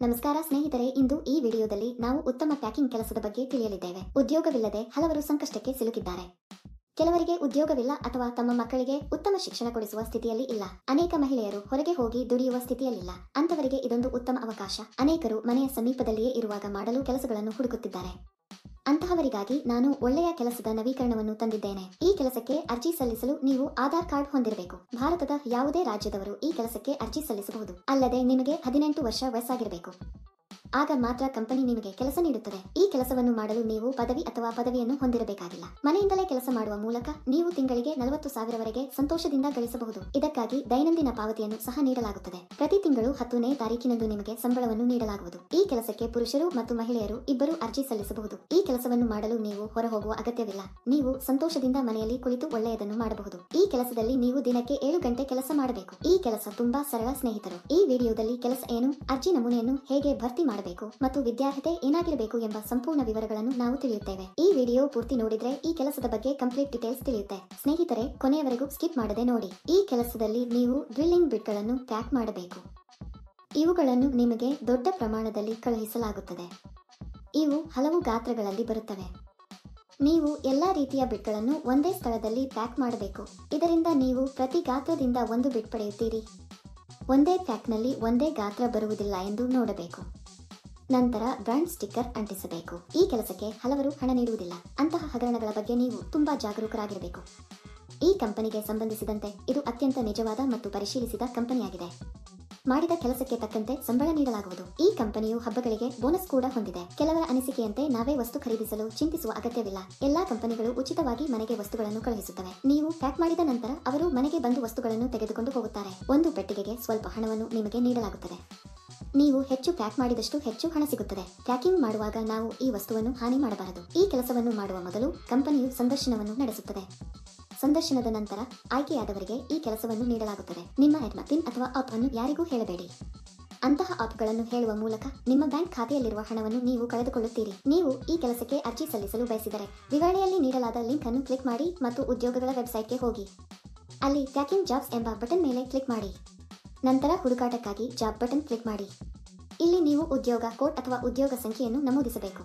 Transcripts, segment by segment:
ನಮಸ್ಕಾರ ಸ್ನೇಹಿತರೆ, ಇಂದು ಈ ವಿಡಿಯೋದಲ್ಲಿ ನಾವು ಉತ್ತಮ ಪ್ಯಾಕಿಂಗ್ ಕೆಲಸದ ಬಗ್ಗೆ ತಿಳಿಯಲಿದ್ದೇವೆ. ಉದ್ಯೋಗವಿಲ್ಲದೆ ಹಲವರು ಸಂಕಷ್ಟಕ್ಕೆ ಸಿಲುಕಿದ್ದಾರೆ. ಕೆಲವರಿಗೆ ಉದ್ಯೋಗವಿಲ್ಲ ಅಥವಾ ತಮ್ಮ ಮಕ್ಕಳಿಗೆ ಉತ್ತಮ ಶಿಕ್ಷಣ ಕೊಡಿಸುವ ಸ್ಥಿತಿಯಲ್ಲಿ ಇಲ್ಲ. ಅನೇಕ ಮಹಿಳೆಯರು ಹೊರಗೆ ಹೋಗಿ ದುಡಿಯುವ ಸ್ಥಿತಿಯಲ್ಲಿಲ್ಲ. ಅಂತವರಿಗೆ ಇದೊಂದು ಉತ್ತಮ ಅವಕಾಶ. ಅನೇಕರು ಮನೆಯ ಸಮೀಪದಲ್ಲಿಯೇ ಇರುವಾಗ ಮಾಡಲು ಕೆಲಸಗಳನ್ನು ಹುಡುಕುತ್ತಿದ್ದಾರೆ. ಅಂತಹವರಿಗಾಗಿ ನಾನು ಒಳ್ಳೆಯ ಕೆಲಸದ ನವೀಕರಣವನ್ನು ತಂದಿದ್ದೇನೆ. ಈ ಕೆಲಸಕ್ಕೆ ಅರ್ಜಿ ಸಲ್ಲಿಸಲು ನೀವು ಆಧಾರ್ ಕಾರ್ಡ್ ಹೊಂದಿರಬೇಕು. ಭಾರತದ ಯಾವುದೇ ರಾಜ್ಯದವರು ಈ ಕೆಲಸಕ್ಕೆ ಅರ್ಜಿ ಸಲ್ಲಿಸಬಹುದು. ಅಲ್ಲದೆ ನಿಮಗೆ 18 ವರ್ಷ ವಯಸ್ಸಾಗಿರಬೇಕು. ಆಗ ಮಾತ್ರ ಕಂಪನಿ ನಿಮಗೆ ಕೆಲಸ ನೀಡುತ್ತದೆ. ಈ ಕೆಲಸವನ್ನು ಮಾಡಲು ನೀವು ಪದವಿ ಅಥವಾ ಪದವಿಯನ್ನು ಹೊಂದಿರಬೇಕಾಗಿಲ್ಲ. ಮನೆಯಿಂದಲೇ ಕೆಲಸ ಮಾಡುವ ಮೂಲಕ ನೀವು ತಿಂಗಳಿಗೆ 40,000ವರೆಗೆ ಸಂತೋಷದಿಂದ ಗಳಿಸಬಹುದು. ಇದಕ್ಕಾಗಿ ದೈನಂದಿನ ಪಾವತಿಯನ್ನು ಸಹ ನೀಡಲಾಗುತ್ತದೆ. ಪ್ರತಿ ತಿಂಗಳು 10ನೇ ತಾರೀಕಿನಂದು ನಿಮಗೆ ಸಂಬಳವನ್ನು ನೀಡಲಾಗುವುದು. ಈ ಕೆಲಸಕ್ಕೆ ಪುರುಷರು ಮತ್ತು ಮಹಿಳೆಯರು ಇಬ್ಬರು ಅರ್ಜಿ ಸಲ್ಲಿಸಬಹುದು. ಈ ಕೆಲಸವನ್ನು ಮಾಡಲು ನೀವು ಹೊರಹೋಗುವ ಅಗತ್ಯವಿಲ್ಲ. ನೀವು ಸಂತೋಷದಿಂದ ಮನೆಯಲ್ಲಿ ಕುಳಿತು ಒಳ್ಳೆಯದನ್ನು ಮಾಡಬಹುದು. ಈ ಕೆಲಸದಲ್ಲಿ ನೀವು ದಿನಕ್ಕೆ 7 ಗಂಟೆ ಕೆಲಸ ಮಾಡಬೇಕು. ಈ ಕೆಲಸ ತುಂಬಾ ಸರಳ ಸ್ನೇಹಿತರು. ಈ ವಿಡಿಯೋದಲ್ಲಿ ಕೆಲಸ ಏನು, ಅರ್ಜಿ ನಮೂನೆಯನ್ನು ಹೇಗೆ ಭರ್ತಿ ಮಾಡಬೇಕು ಮತ್ತು ವಿದ್ಯಾರ್ಹತೆ ಏನಾಗಿರಬೇಕು ಎಂಬ ಸಂಪೂರ್ಣ ವಿವರಗಳನ್ನು ನಾವು ತಿಳಿಯುತ್ತೇವೆ. ಈ ವಿಡಿಯೋ ಪೂರ್ತಿ ನೋಡಿದ್ರೆ ಈ ಕೆಲಸದ ಬಗ್ಗೆ ಕಂಪ್ಲೀಟ್ ಡೀಟೇಲ್ಸ್ ತಿಳಿಯುತ್ತೆ. ಸ್ನೇಹಿತರೆ, ಕೊನೆಯವರೆಗೂ ಸ್ಕಿಪ್ ಮಾಡದೆ ನೋಡಿ. ಈ ಕೆಲಸದಲ್ಲಿ ನೀವು ಡ್ರಿಲ್ಲಿಂಗ್ ಬಿಟ್ಗಳನ್ನು ಪ್ಯಾಕ್ ಮಾಡಬೇಕು. ಇವುಗಳನ್ನು ನಿಮಗೆ ದೊಡ್ಡ ಪ್ರಮಾಣದಲ್ಲಿ ಕಳುಹಿಸಲಾಗುತ್ತದೆ. ಇವು ಹಲವು ಗಾತ್ರಗಳಲ್ಲಿ ಬರುತ್ತವೆ. ನೀವು ಎಲ್ಲಾ ರೀತಿಯ ಬಿಟ್ಗಳನ್ನು ಒಂದೇ ಸ್ಥಳದಲ್ಲಿ ಪ್ಯಾಕ್ ಮಾಡಬೇಕು. ಇದರಿಂದ ನೀವು ಪ್ರತಿ ಗಾತ್ರದಿಂದ ಒಂದು ಬಿಟ್ ಪಡೆಯುತ್ತೀರಿ. ಒಂದೇ ಪ್ಯಾಕ್ನಲ್ಲಿ ಒಂದೇ ಗಾತ್ರ ಬರುವುದಿಲ್ಲ ಎಂದು ನೋಡಬೇಕು. ನಂತರ ಬ್ರಾಂಡ್ ಸ್ಟಿಕ್ಕರ್ ಅಂಟಿಸಬೇಕು. ಈ ಕೆಲಸಕ್ಕೆ ಹಲವರು ಹಣ ನೀಡುವುದಿಲ್ಲ. ಅಂತಹ ಹಗರಣಗಳ ಬಗ್ಗೆ ನೀವು ತುಂಬಾ ಜಾಗರೂಕರಾಗಿರಬೇಕು. ಈ ಕಂಪನಿಗೆ ಸಂಬಂಧಿಸಿದಂತೆ ಇದು ಅತ್ಯಂತ ನಿಜವಾದ ಮತ್ತು ಪರಿಶೀಲಿಸಿದ ಕಂಪನಿಯಾಗಿದೆ. ಮಾಡಿದ ಕೆಲಸಕ್ಕೆ ತಕ್ಕಂತೆ ಸಂಬಳ ನೀಡಲಾಗುವುದು. ಈ ಕಂಪನಿಯು ಹಬ್ಬಗಳಿಗೆ ಬೋನಸ್ ಕೂಡ ಹೊಂದಿದೆ. ಕೆಲವರ ಅನಿಸಿಕೆಯಂತೆ ನಾವೇ ವಸ್ತು ಖರೀದಿಸಲು ಚಿಂತಿಸುವ ಅಗತ್ಯವಿಲ್ಲ. ಎಲ್ಲಾ ಕಂಪನಿಗಳು ಉಚಿತವಾಗಿ ಮನೆಗೆ ವಸ್ತುಗಳನ್ನು ಕಳುಹಿಸುತ್ತವೆ. ನೀವು ಪ್ಯಾಕ್ ಮಾಡಿದ ನಂತರ ಅವರು ಮನೆಗೆ ಬಂದು ವಸ್ತುಗಳನ್ನು ತೆಗೆದುಕೊಂಡು ಹೋಗುತ್ತಾರೆ. ಒಂದು ಪೆಟ್ಟಿಗೆಗೆ ಸ್ವಲ್ಪ ಹಣವನ್ನು ನಿಮಗೆ ನೀಡಲಾಗುತ್ತದೆ. ನೀವು ಹೆಚ್ಚು ಪ್ಯಾಕ್ ಮಾಡಿದಷ್ಟು ಹೆಚ್ಚು ಹಣ ಸಿಗುತ್ತದೆ. ಪ್ಯಾಕಿಂಗ್ ಮಾಡುವಾಗ ನಾವು ಈ ವಸ್ತುವನ್ನು ಹಾನಿ ಮಾಡಬಾರದು. ಈ ಕೆಲಸವನ್ನು ಮಾಡುವ ಮೊದಲು ಕಂಪನಿಯು ಸಂದರ್ಶನವನ್ನು ನಡೆಸುತ್ತದೆ. ಸಂದರ್ಶನದ ನಂತರ ಆಯ್ಕೆಯಾದವರಿಗೆ ಈ ಕೆಲಸವನ್ನು ನೀಡಲಾಗುತ್ತದೆ. ನಿಮ್ಮ ಪಿನ್ ಅಥವಾ ಆಪ್ ಅನ್ನು ಯಾರಿಗೂ ಹೇಳಬೇಡಿ. ಅಂತಹ ಆಪ್ಗಳನ್ನು ಹೇಳುವ ಮೂಲಕ ನಿಮ್ಮ ಬ್ಯಾಂಕ್ ಖಾತೆಯಲ್ಲಿರುವ ಹಣವನ್ನು ನೀವು ಕಳೆದುಕೊಳ್ಳುತ್ತೀರಿ. ನೀವು ಈ ಕೆಲಸಕ್ಕೆ ಅರ್ಜಿ ಸಲ್ಲಿಸಲು ಬಯಸಿದರೆ ವಿವರಣೆಯಲ್ಲಿ ನೀಡಲಾದ ಲಿಂಕ್ ಅನ್ನು ಕ್ಲಿಕ್ ಮಾಡಿ ಮತ್ತು ಉದ್ಯೋಗಗಳ ವೆಬ್ಸೈಟ್ಗೆ ಹೋಗಿ. ಅಲ್ಲಿ ಪ್ಯಾಕಿಂಗ್ ಜಾಬ್ಸ್ ಎಂಬ ಬಟನ್ ಮೇಲೆ ಕ್ಲಿಕ್ ಮಾಡಿ. ನಂತರ ಹುಡುಕಾಟಕ್ಕಾಗಿ ಜಾಬ್ ಬಟನ್ ಕ್ಲಿಕ್ ಮಾಡಿ. ಇಲ್ಲಿ ನೀವು ಉದ್ಯೋಗ ಕೋಡ್ ಅಥವಾ ಉದ್ಯೋಗ ಸಂಖ್ಯೆಯನ್ನು ನಮೂದಿಸಬೇಕು.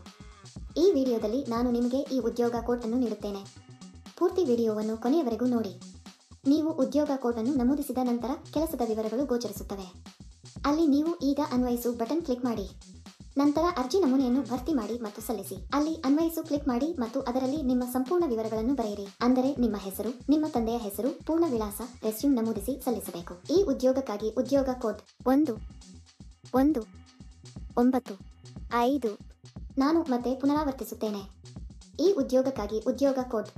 ಈ ವಿಡಿಯೋದಲ್ಲಿ ನಾನು ನಿಮಗೆ ಈ ಉದ್ಯೋಗ ಕೋಡ್ ಅನ್ನು ನೀಡುತ್ತೇನೆ. ಪೂರ್ತಿ ವಿಡಿಯೋವನ್ನು ಕೊನೆಯವರೆಗೂ ನೋಡಿ. ನೀವು ಉದ್ಯೋಗ ಕೋಡ್ ಅನ್ನು ನಮೂದಿಸಿದ ನಂತರ ಕೆಲಸದ ವಿವರಗಳು ಗೋಚರಿಸುತ್ತವೆ. ಅಲ್ಲಿ ನೀವು ಈಗ ಅನ್ವಯಿಸು ಬಟನ್ ಕ್ಲಿಕ್ ಮಾಡಿ. ನಂತರ ಅರ್ಜಿ ನಮೂನೆಯನ್ನು ಭರ್ತಿ ಮಾಡಿ ಮತ್ತು ಸಲ್ಲಿಸಿ. ಅಲ್ಲಿ ಅನ್ವಯಿಸು ಕ್ಲಿಕ್ ಮಾಡಿ ಮತ್ತು ಅದರಲ್ಲಿ ನಿಮ್ಮ ಸಂಪೂರ್ಣ ವಿವರಗಳನ್ನು ಬರೆಯಿರಿ. ಅಂದರೆ ನಿಮ್ಮ ಹೆಸರು, ನಿಮ್ಮ ತಂದೆಯ ಹೆಸರು, ಪೂರ್ಣ ವಿಳಾಸ, ರೆಸ್ಯೂಮ್ ನಮೂದಿಸಿ ಸಲ್ಲಿಸಬೇಕು. ಈ ಉದ್ಯೋಗಕ್ಕಾಗಿ ಉದ್ಯೋಗ ಕೋಡ್ 119 ನಾನು ಮತ್ತೆ ಪುನರಾವರ್ತಿಸುತ್ತೇನೆ. ಈ ಉದ್ಯೋಗಕ್ಕಾಗಿ ಉದ್ಯೋಗ ಕೋಡ್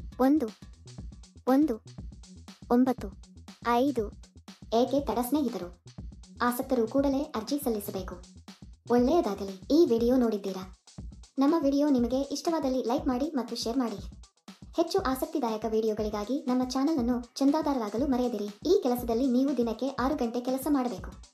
119. ಏಕೆ ತಡ ಸ್ನೇಹಿತರು? ಆಸಕ್ತರು ಕೂಡಲೇ ಅರ್ಜಿ ಸಲ್ಲಿಸಬೇಕು. ಒಳ್ಳೆಯದಾಗಲಿ. ಈ ವಿಡಿಯೋ ನೋಡಿದ್ದೀರಾ? ನಮ್ಮ ವಿಡಿಯೋ ನಿಮಗೆ ಇಷ್ಟವಾದಲ್ಲಿ ಲೈಕ್ ಮಾಡಿ ಮತ್ತು ಶೇರ್ ಮಾಡಿ. ಹೆಚ್ಚು ಆಸಕ್ತಿದಾಯಕ ವಿಡಿಯೋಗಳಿಗಾಗಿ ನಮ್ಮ ಚಾನೆಲ್ ಅನ್ನು ಚಂದಾದಾರರಾಗಲು ಮರೆಯದಿರಿ. ಈ ಕೆಲಸದಲ್ಲಿ ನೀವು ದಿನಕ್ಕೆ 6 ಗಂಟೆ ಕೆಲಸ ಮಾಡಬೇಕು.